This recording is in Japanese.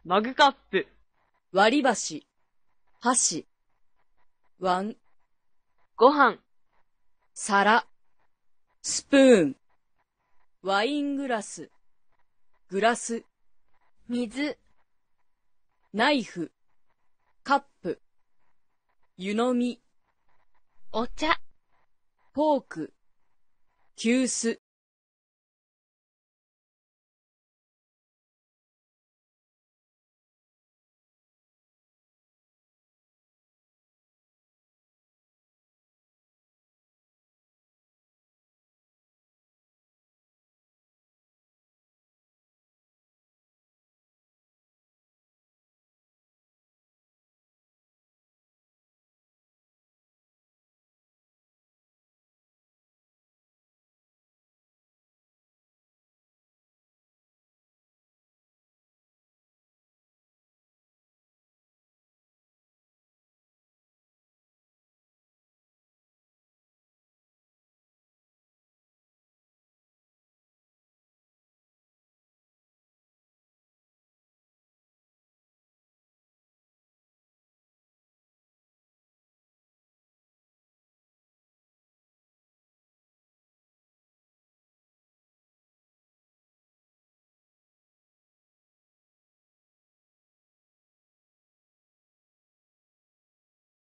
マグカップ、 割り箸、箸、碗、 ご飯、 皿、スプーン、ワイングラス、グラス、 水、 ナイフ、カップ、湯飲み、 お茶、 フォーク、急須、